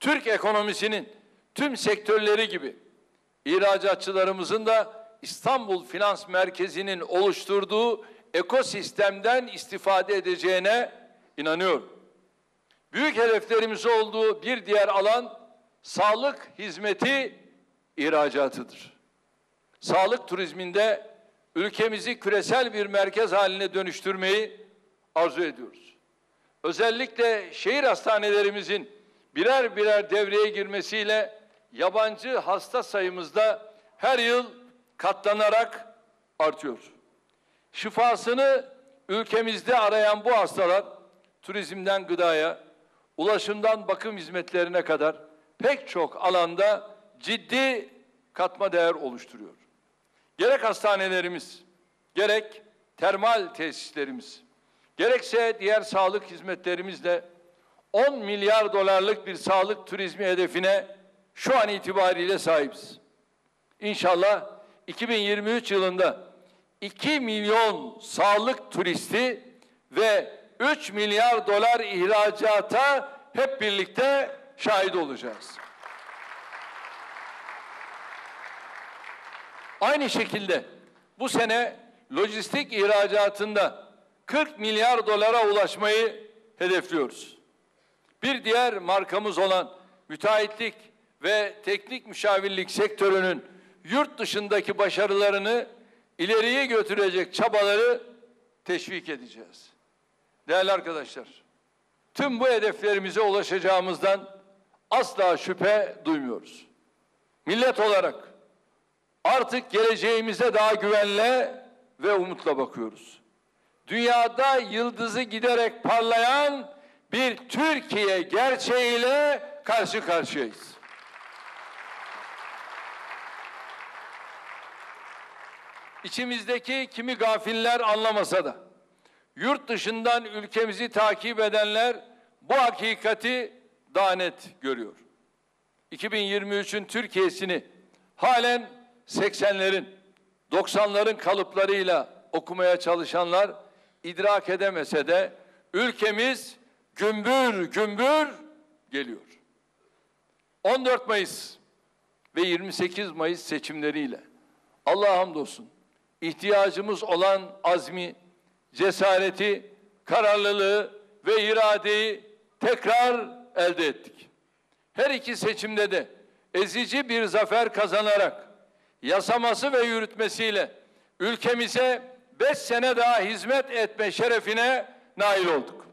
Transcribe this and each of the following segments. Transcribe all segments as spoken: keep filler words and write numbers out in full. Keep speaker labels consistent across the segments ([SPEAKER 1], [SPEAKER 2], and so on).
[SPEAKER 1] Türk ekonomisinin tüm sektörleri gibi ihracatçılarımızın da İstanbul Finans Merkezi'nin oluşturduğu ekosistemden istifade edeceğine inanıyorum. Büyük hedeflerimiz olduğu bir diğer alan sağlık hizmeti ihracatıdır. Sağlık turizminde ülkemizi küresel bir merkez haline dönüştürmeyi arzu ediyoruz. Özellikle şehir hastanelerimizin birer birer devreye girmesiyle yabancı hasta sayımız da her yıl katlanarak artıyor. Şifasını ülkemizde arayan bu hastalar turizmden gıdaya, ulaşımdan bakım hizmetlerine kadar pek çok alanda ciddi katma değer oluşturuyor. Gerek hastanelerimiz, gerek termal tesislerimiz, gerekse diğer sağlık hizmetlerimizle on milyar dolarlık bir sağlık turizmi hedefine şu an itibariyle sahibiz. İnşallah iki bin yirmi üç yılında iki milyon sağlık turisti ve üç milyar dolar ihracata hep birlikte şahit olacağız. Aynı şekilde bu sene lojistik ihracatında kırk milyar dolara ulaşmayı hedefliyoruz. Bir diğer markamız olan müteahhitlik ve teknik müşavirlik sektörünün yurt dışındaki başarılarını ileriye götürecek çabaları teşvik edeceğiz. Değerli arkadaşlar, tüm bu hedeflerimize ulaşacağımızdan asla şüphe duymuyoruz. Millet olarak artık geleceğimize daha güvenle ve umutla bakıyoruz. Dünyada yıldızı giderek parlayan bir Türkiye gerçeğiyle karşı karşıyayız. İçimizdeki kimi gafiller anlamasa da yurt dışından ülkemizi takip edenler bu hakikati daha net görüyor. iki bin yirmi üçün Türkiye'sini halen seksenlerin, doksanların kalıplarıyla okumaya çalışanlar idrak edemese de ülkemiz gümbür gümbür geliyor. on dört Mayıs ve yirmi sekiz Mayıs seçimleriyle Allah'a hamdolsun ihtiyacımız olan azmi, cesareti, kararlılığı ve iradeyi tekrar elde ettik. Her iki seçimde de ezici bir zafer kazanarak yasaması ve yürütmesiyle ülkemize beş sene daha hizmet etme şerefine nail olduk.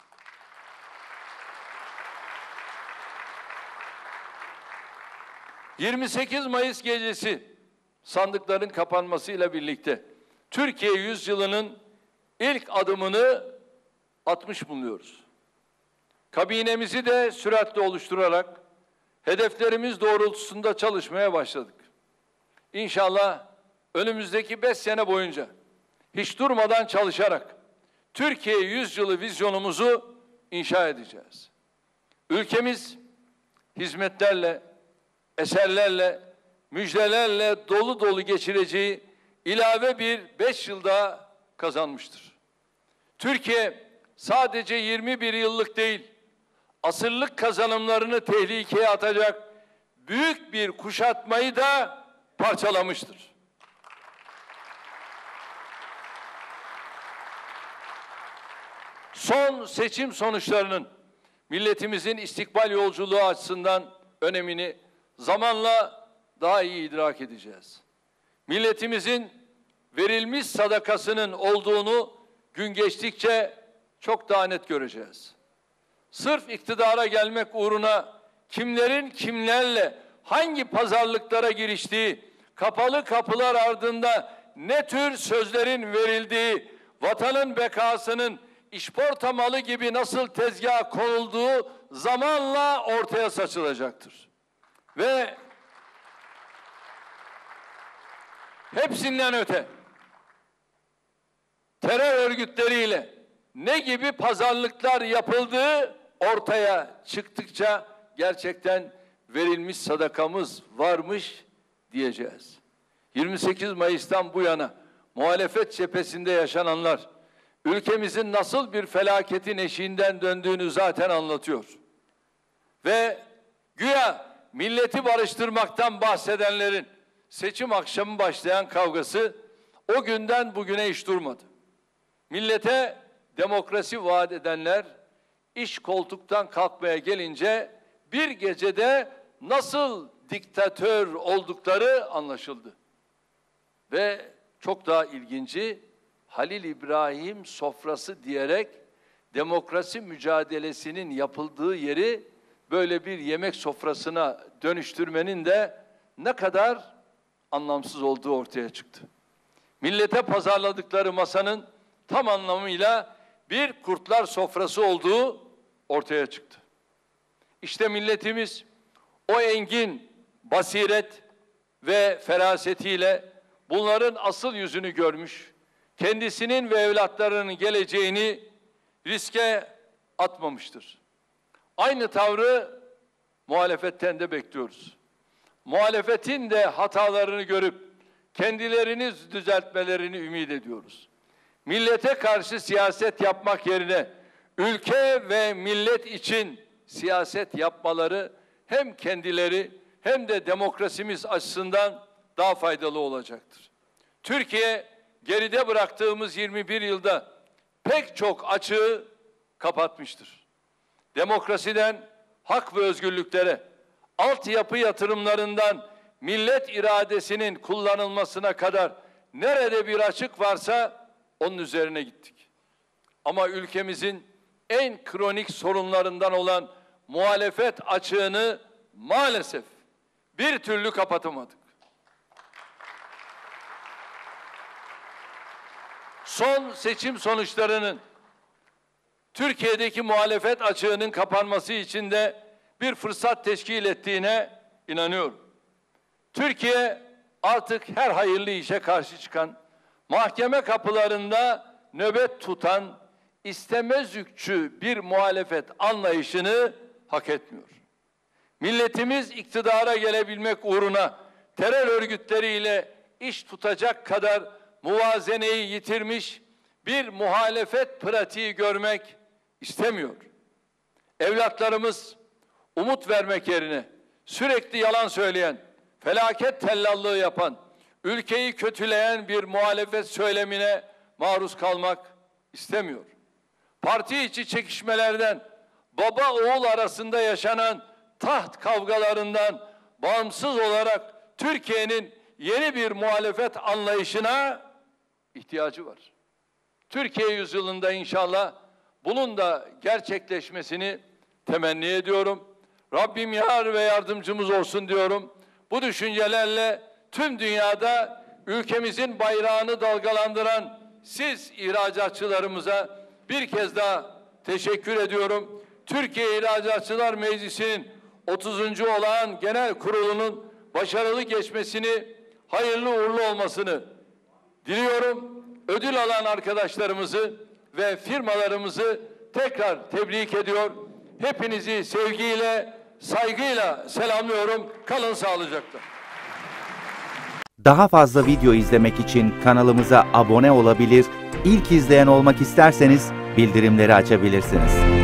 [SPEAKER 1] yirmi sekiz Mayıs gecesi sandıkların kapanmasıyla birlikte Türkiye yüzyılının ilk adımını atmış bulunuyoruz. Kabinemizi de süratle oluşturarak hedeflerimiz doğrultusunda çalışmaya başladık. İnşallah önümüzdeki beş sene boyunca hiç durmadan çalışarak Türkiye yüzyılı vizyonumuzu inşa edeceğiz. Ülkemiz hizmetlerle, eserlerle, müjdelerle dolu dolu geçireceği ilave bir beş yılda kazanmıştır. Türkiye sadece yirmi bir yıllık değil, asırlık kazanımlarını tehlikeye atacak büyük bir kuşatmayı da parçalamıştır. Son seçim sonuçlarının milletimizin istikbal yolculuğu açısından önemini zamanla daha iyi idrak edeceğiz. Milletimizin verilmiş sadakasının olduğunu gün geçtikçe çok daha net göreceğiz. Sırf iktidara gelmek uğruna kimlerin kimlerle hangi pazarlıklara giriştiği, kapalı kapılar ardında ne tür sözlerin verildiği, vatanın bekasının işporta malı gibi nasıl tezgaha konulduğu zamanla ortaya saçılacaktır. Ve hepsinden öte terör örgütleriyle ne gibi pazarlıklar yapıldığı ortaya çıktıkça gerçekten verilmiş sadakamız varmış diyeceğiz. yirmi sekiz Mayıs'tan bu yana muhalefet cephesinde yaşananlar ülkemizin nasıl bir felaketin eşiğinden döndüğünü zaten anlatıyor. Ve milleti barıştırmaktan bahsedenlerin seçim akşamı başlayan kavgası o günden bugüne hiç durmadı. Millete demokrasi vaat edenler iş koltuktan kalkmaya gelince bir gecede nasıl diktatör oldukları anlaşıldı. Ve çok daha ilginci, Halil İbrahim sofrası diyerek demokrasi mücadelesinin yapıldığı yeri böyle bir yemek sofrasına dönüştürmenin de ne kadar anlamsız olduğu ortaya çıktı. Millete pazarladıkları masanın tam anlamıyla bir kurtlar sofrası olduğu ortaya çıktı. İşte milletimiz o engin basiret ve ferasetiyle bunların asıl yüzünü görmüş, kendisinin ve evlatlarının geleceğini riske atmamıştır. Aynı tavrı muhalefetten de bekliyoruz. Muhalefetin de hatalarını görüp kendilerini düzeltmelerini ümit ediyoruz. Millete karşı siyaset yapmak yerine ülke ve millet için siyaset yapmaları hem kendileri hem de demokrasimiz açısından daha faydalı olacaktır. Türkiye geride bıraktığımız yirmi bir yılda pek çok açığı kapatmıştır. Demokrasiden hak ve özgürlüklere, altyapı yatırımlarından millet iradesinin kullanılmasına kadar nerede bir açık varsa onun üzerine gittik. Ama ülkemizin en kronik sorunlarından olan muhalefet açığını maalesef bir türlü kapatamadık. Son seçim sonuçlarının Türkiye'deki muhalefet açığının kapanması için de bir fırsat teşkil ettiğine inanıyorum. Türkiye artık her hayırlı işe karşı çıkan, mahkeme kapılarında nöbet tutan, istemezlikçü bir muhalefet anlayışını hak etmiyor. Milletimiz iktidara gelebilmek uğruna terör örgütleriyle iş tutacak kadar muvazeneyi yitirmiş bir muhalefet pratiği görmek istemiyor. Evlatlarımız umut vermek yerine sürekli yalan söyleyen, felaket tellallığı yapan, ülkeyi kötüleyen bir muhalefet söylemine maruz kalmak istemiyor. Parti içi çekişmelerden, baba oğul arasında yaşanan taht kavgalarından bağımsız olarak Türkiye'nin yeni bir muhalefet anlayışına ihtiyacı var. Türkiye yüzyılında inşallah bunun da gerçekleşmesini temenni ediyorum. Rabbim yar ve yardımcımız olsun diyorum. Bu düşüncelerle tüm dünyada ülkemizin bayrağını dalgalandıran siz ihracatçılarımıza bir kez daha teşekkür ediyorum. Türkiye İhracatçılar Meclisi'nin otuzuncu olağan genel kurulunun başarılı geçmesini, hayırlı uğurlu olmasını diliyorum. Ödül alan arkadaşlarımızı ve firmalarımızı tekrar tebrik ediyor. Hepinizi sevgiyle, saygıyla selamlıyorum. Kalın sağlıcakla.
[SPEAKER 2] Daha fazla video izlemek için kanalımıza abone olabilir, ilk izleyen olmak isterseniz bildirimleri açabilirsiniz.